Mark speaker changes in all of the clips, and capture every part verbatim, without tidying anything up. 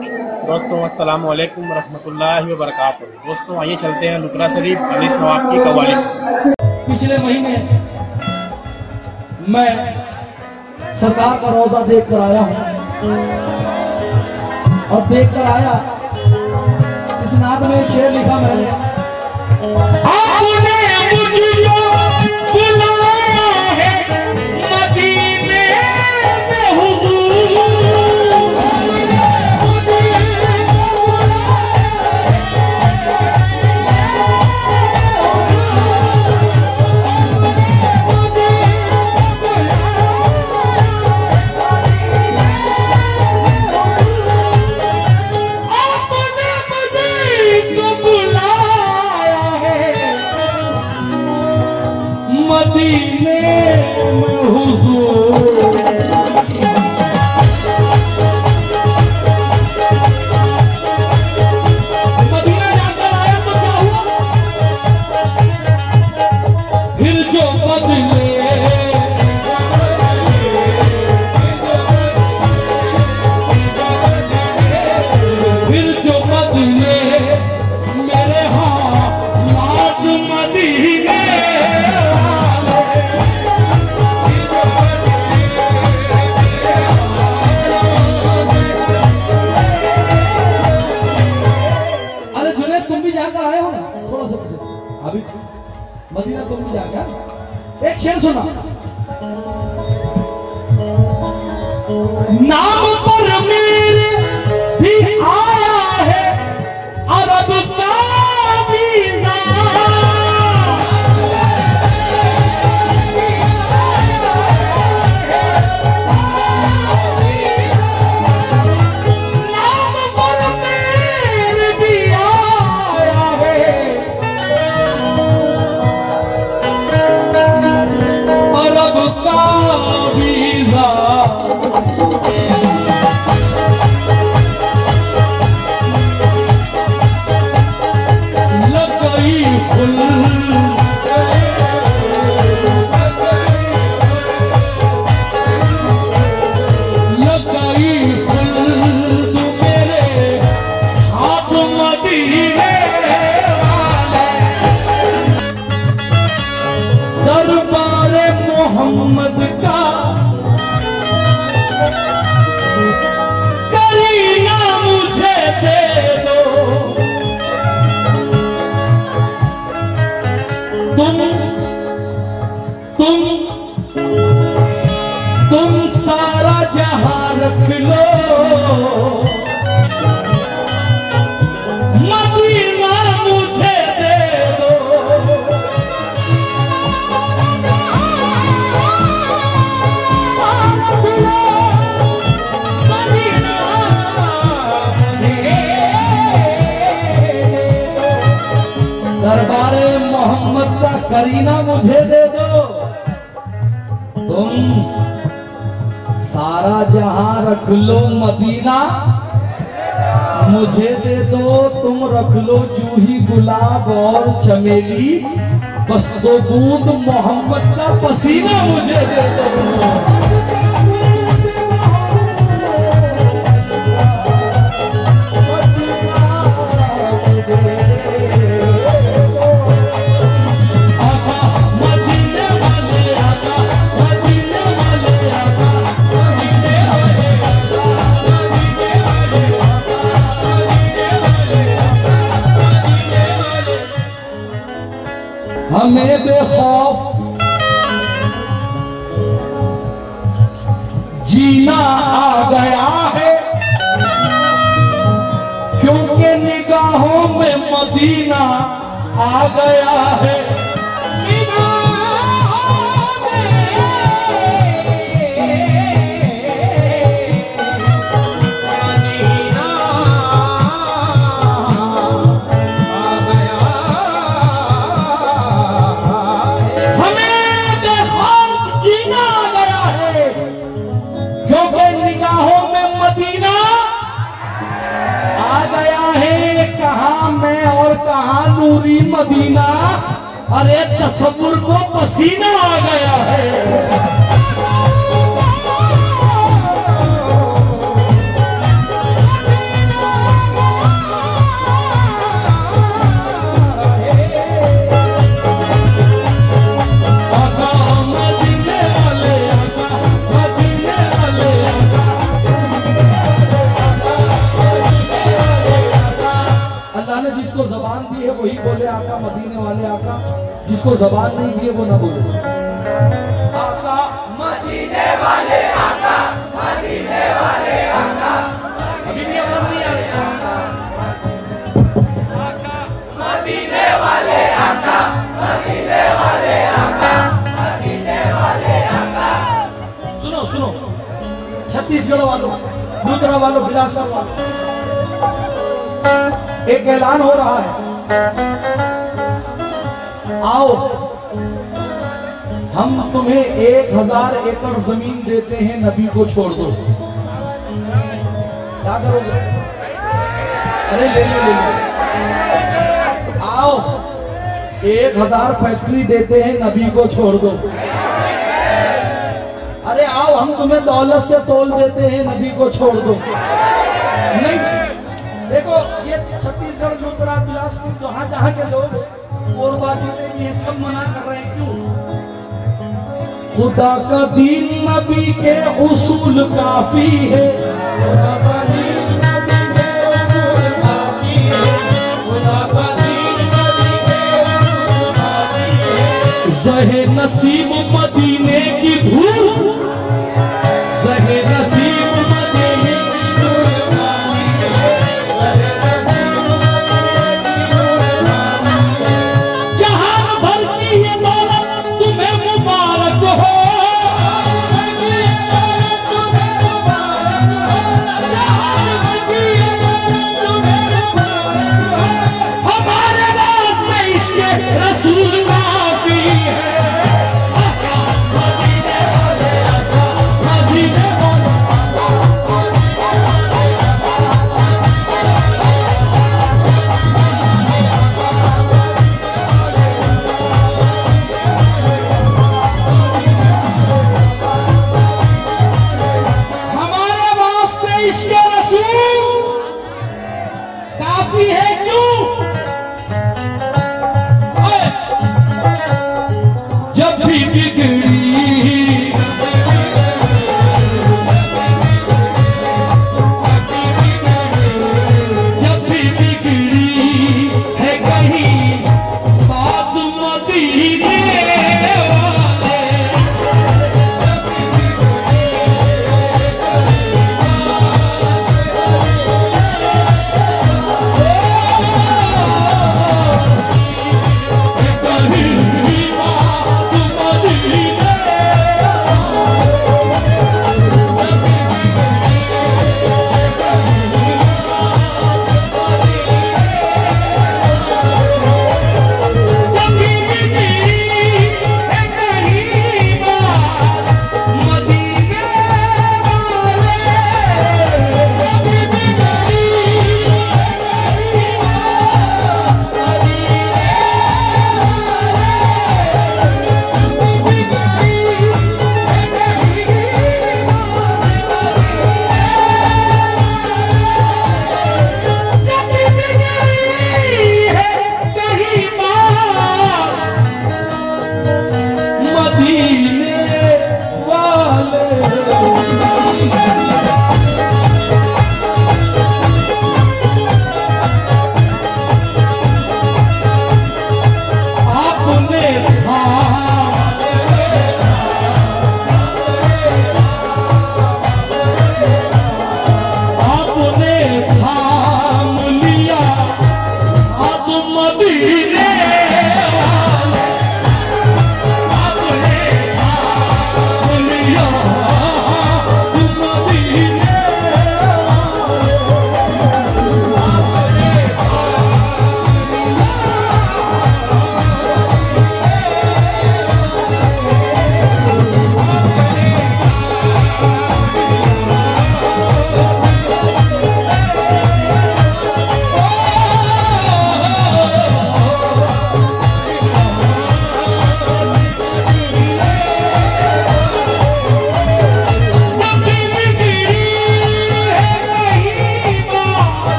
Speaker 1: दोस्तों अस्सलाम वालेकुम रहमतुल्लाहि व बरकातुहू। दोस्तों आइए चलते हैं लुत्रा शरीफ अनीस नवाब की कव्वाली से।
Speaker 2: पिछले महीने मैं सरकार का रोजा देख कर आया हूँ और देख कर आया इस नात में एक शेर लिखा मैंने, आपने मुझको बुलाया है मदीने में हुजूर, मदीने में हुजूर। मदीना जाकर आया तो क्या हुआ, फिर जो बदले फिर जो बदले मेरे हाथ मदीने अभी मदीना तुम भी जाकर एक शेर सुना, नाम पर मेरे भी आया है अरब का वीज़ा, नाम पर मेरे भी आया है अरब का वीज़ा, लग गई खुल लग गई खुल मेरे हाथ मदीने वाले, दरबारे मोहम्मद का करीना मुझे दे दो, तुम तुम तुम सारा जहां रख लो, मदीना मुझे दे दो, दरबारे मोहम्मद का करीना मुझे दे दो, तुम सारा जहां रख लो, मदीना मुझे दे दो, तुम रख लो जूही गुलाब और चमेली, बस दो बूंद मोहम्मद का पसीना मुझे दे दो। हमें बेखौफ जीना आ गया है, क्योंकि निगाहों में मदीना आ गया है, कहाँ नूरी मदीना, अरे तसव्वुर को पसीना आ गया है। मदीने वाले आका, जिसको जबान नहीं दिए वो ना बोले। आका मदीने वाले आका, मदीने वाले आका, अभी भी आवाज नहीं आ रही। आका मदीने वाले आका, मदीने वाले आका, मदीने वाले आका। सुनो सुनो छत्तीसगढ़ वालों, लुथरा वालों, बिलासपुर वालों, एक ऐलान हो रहा है। आओ हम तुम्हें एक हजार एकड़ जमीन देते हैं, नबी को छोड़ दो। क्या करोगे? अरे ले लो ले लो। आओ एक हजार फैक्ट्री देते हैं, नबी को छोड़ दो। अरे आओ हम तुम्हें दौलत से तोल देते हैं, नबी को छोड़ दो। नहीं, देखो ये छत्तीसगढ़, लुथरा, बिलासपुर, जहां जहां के लोग कोरबा जीते भी ये सब मना कर रहे हैं। क्यों? खुदा का दीन नबी के उसूल काफी है, खुदा का दीन नबी के उसूल काफी है, खुदा का दीन नबी के उसूल काफी है। ज़हे नसीब मदीने की धूल, ज़हे नसीब मदीने की धूल काफी है, ज़हे नसीब मदीने की धूल काफी है। जहान भर की ये दौलत तुम्हें मुबारक हो, हमारे पास में इसके रसूल काफी है। मदीने वाले आका, मदीने वाले हमारे वास्ते इसके रसूल काफी है। क्यों? ओए! जब भी बिगड़ी जब भी बिगड़ी है कहीं बात मदीने वाले, कहीं बात मदीने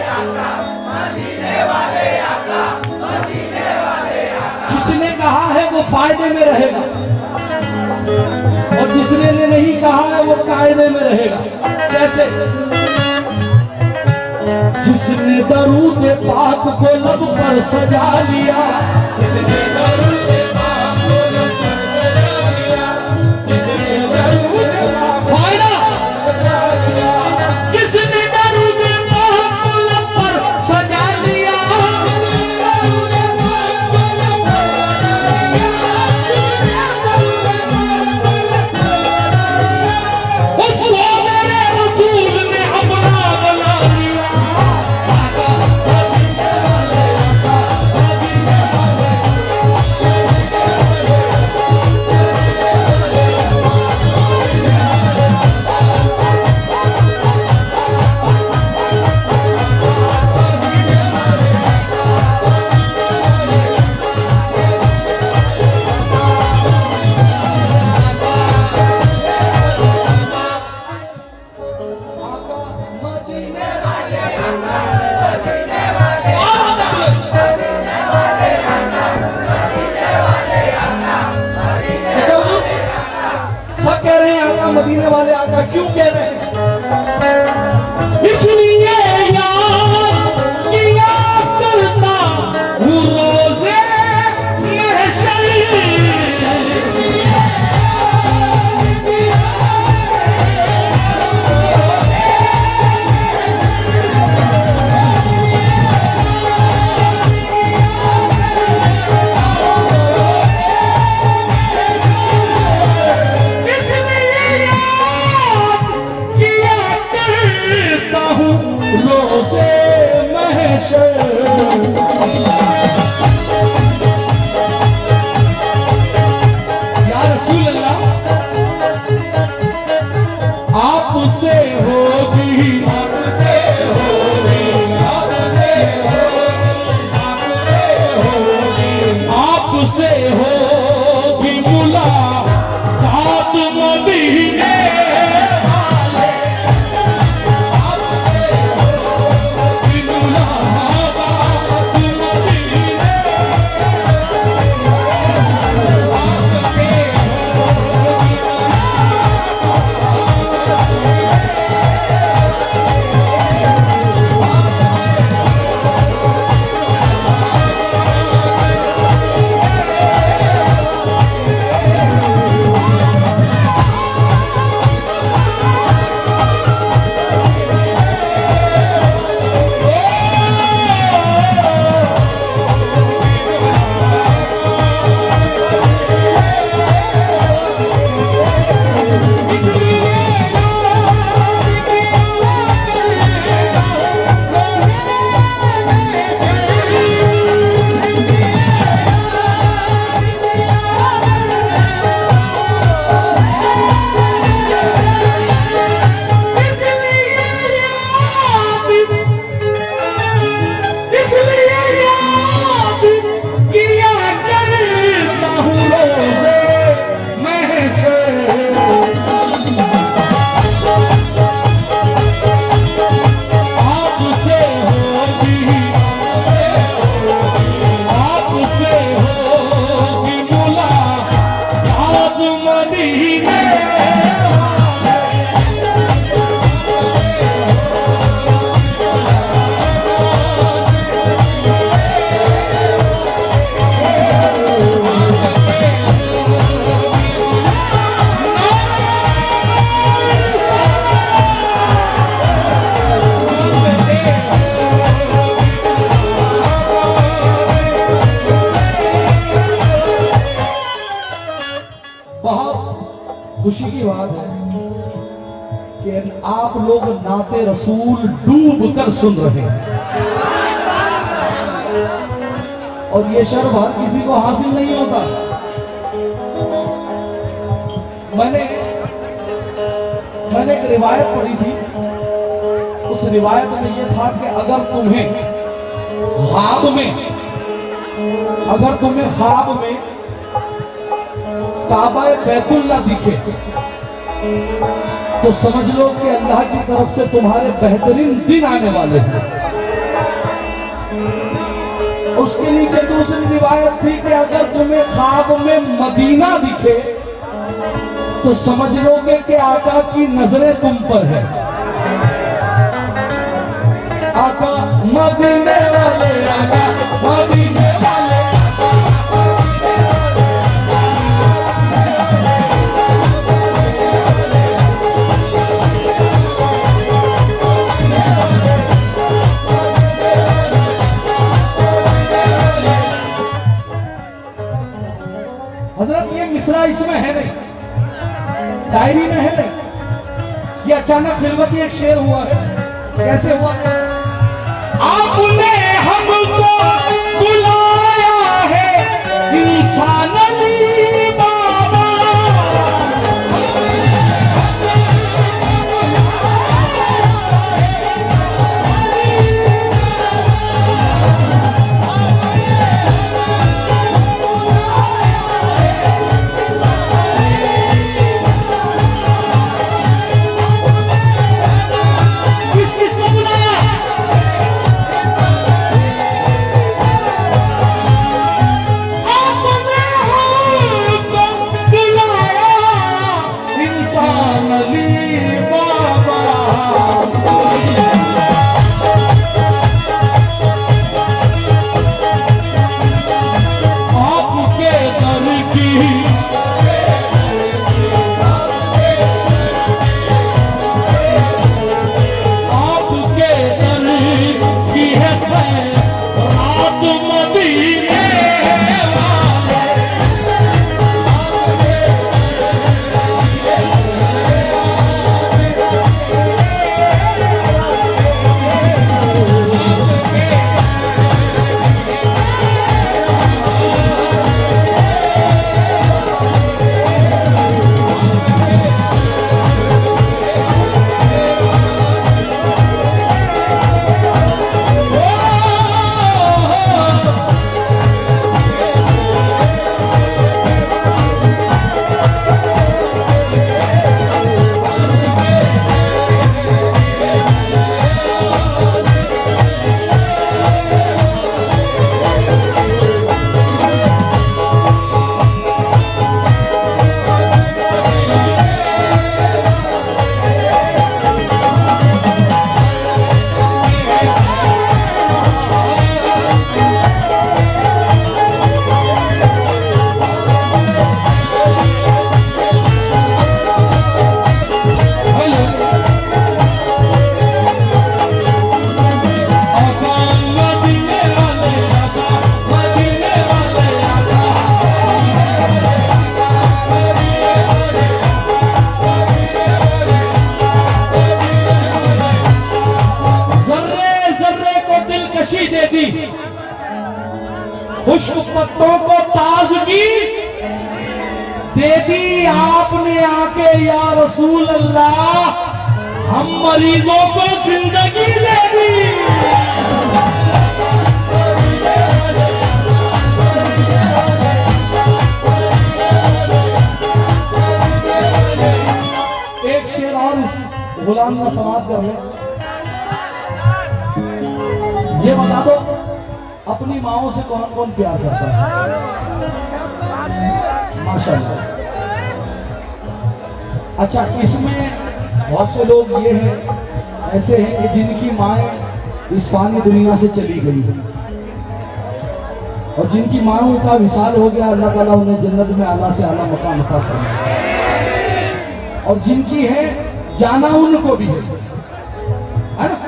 Speaker 2: जिसने कहा है वो फायदे में रहेगा और जिसने ने नहीं कहा है वो कायदे में रहेगा। कैसे? जिसने दरूद पाक को लब पर सजा लिया, जिसने दरूद पाक को लब पर सजा लिया, जिसने दरूद पाक फायदा सजा लिया, जिसने दरूद पाक को लब पर सजा लिया, उसको मेरे रसूल ने अपना बना लिया। मदीने वाले आका क्यों कह रहे हैं? इसलिए याद किया करता हूँ रोज़े महशर। रोज़े महशर या रसूल अल्लाह आपसे होगी, आपसे होगी, आपसे होगी, आपसे होगी मुलाकात मदीने खुशी की बात है कि आप लोग नाते रसूल डूब कर सुन रहे हैं और ये शर्फ हर किसी को हासिल नहीं होता। मैंने मैंने एक रिवायत पढ़ी थी, उस रिवायत में यह था कि अगर तुम्हें ख्वाब में अगर तुम्हें ख्वाब में काबा बैतुल्लाह दिखे तो समझ लो कि अल्लाह की तरफ से तुम्हारे बेहतरीन दिन आने वाले हैं। रिवायत थी कि अगर तुम्हें ख्वाब में मदीना दिखे तो समझ लोगे कि आका की नजरें तुम पर है। आका मदीने वाले, आका मदीने वाले, हजरत ये मिसरा इसमें है नहीं, डायरी में है नहीं, ये अचानक खिलवती एक शेर हुआ है। कैसे हुआ? आपने हमको बुलाया है इंसान अली बाबा, खुश्क पत्तों को ताजगी दे दी आपने आके या रसूल अल्लाह, हम मरीजों को जिंदगी दे दी। एक शेर और इस गुलाम का समाप्त कर ले। ये बता दो अपनी माओ से कौन कौन प्यार करता है? माशाल्लाह। अच्छा, इसमें बहुत से लोग ये हैं, ऐसे हैं कि जिनकी माएँ इस फानी दुनिया से चली गई है और जिनकी माओं का विशाल हो गया, अल्लाह ताला उन्हें जन्नत में आला से आला मकाम अता फरमाए। और जिनकी है जाना उनको भी है, है ना?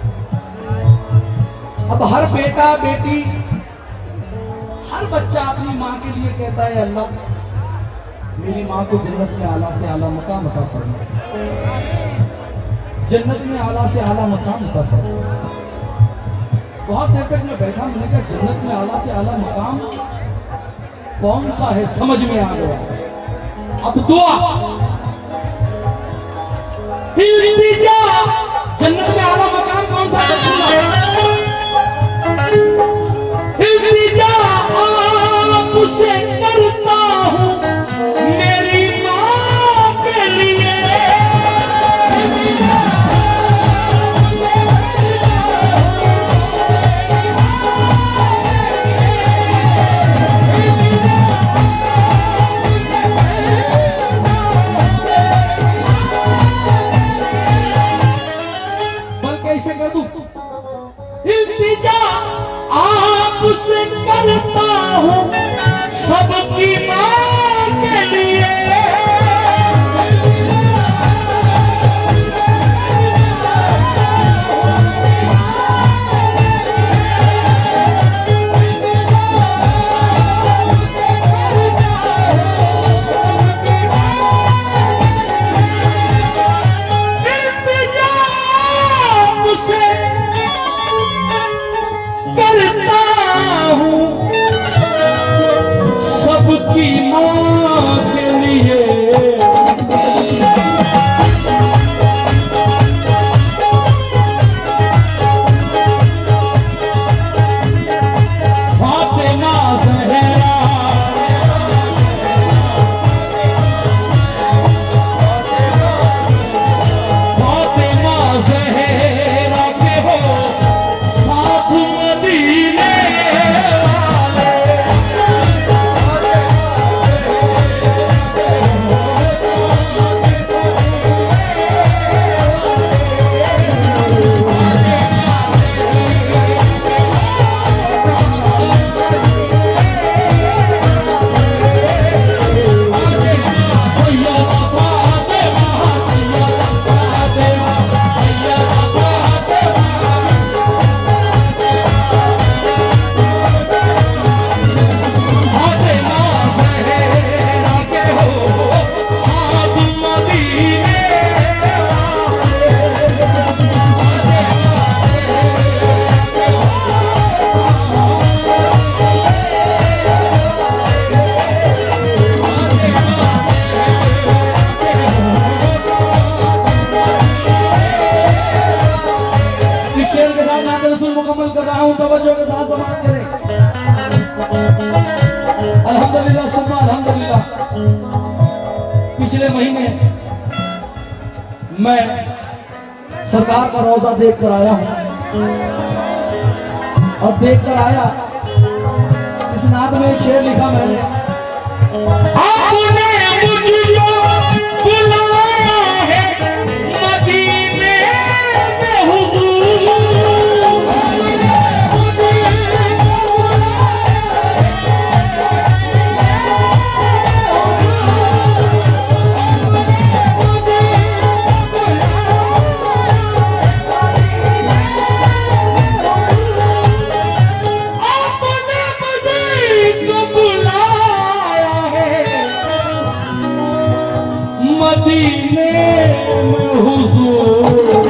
Speaker 2: अब हर बेटा बेटी, हर बच्चा अपनी माँ के लिए कहता है अल्लाह मेरी माँ को जन्नत में आला से आला मकाम अता फरमा, जन्नत में आला से आला मकाम अता फरमा। बहुत देर तक मैं बैठा, मैंने कहा जन्नत में आला से आला मकाम कौन सा है, समझ में आ गया। अब दुआ, इल्तिजा, जन्नत में आला मकाम कौन सा है? इल्तिजा आपसे करता हूँ मेरी माँ के लिए, आपसे करता हूँ सबकी माँ के लिए। सबकी माँ के लिए फातिमा ज़हरा फातिमा ज़हरा के हो साथ मदीने मुकम्मल कर रहा हूं, तवज्जो के साथ समाप्त करें। अल्हम्दुलिल्लाह सुम्मा अल्हम्दुलिल्लाह। पिछले महीने मैं सरकार का रोजा देख कर आया हूं और देख कर आया इस नात में एक शेर लिखा मैंने, आपने मुझको बुलाया है मदीने में हुजूर। मदीने में हुजूर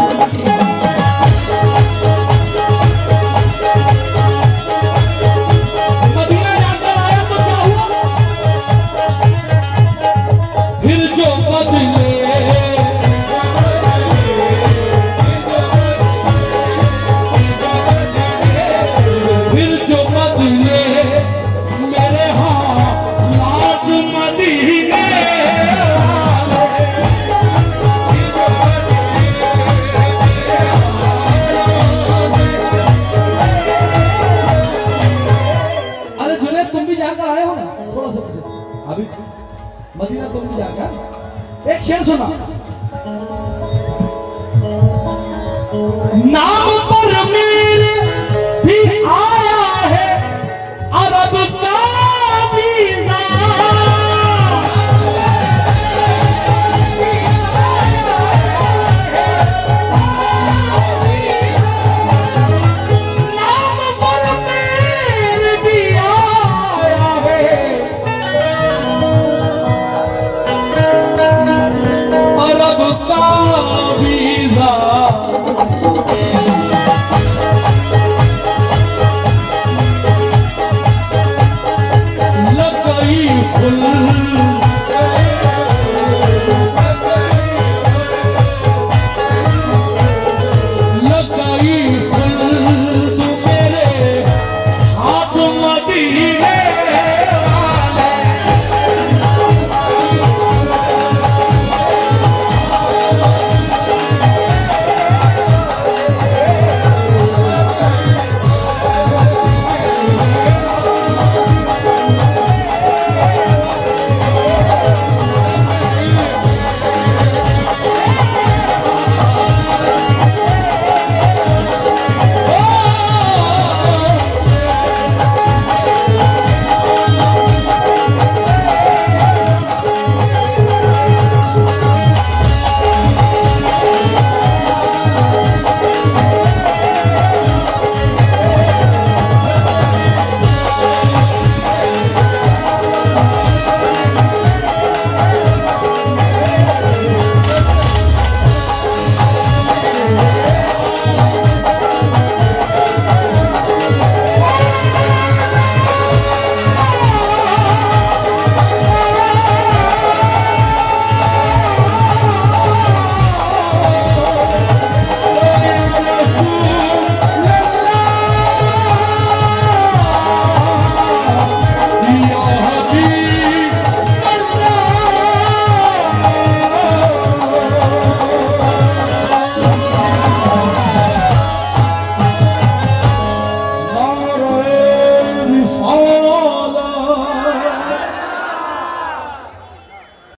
Speaker 2: मदीना जाकर आया तो क्या हुआ, फिर जो बदले फिर जो बदले मेरे हाथ मदीने। अभी मदीना तुम भी जाकर एक शेर सुना,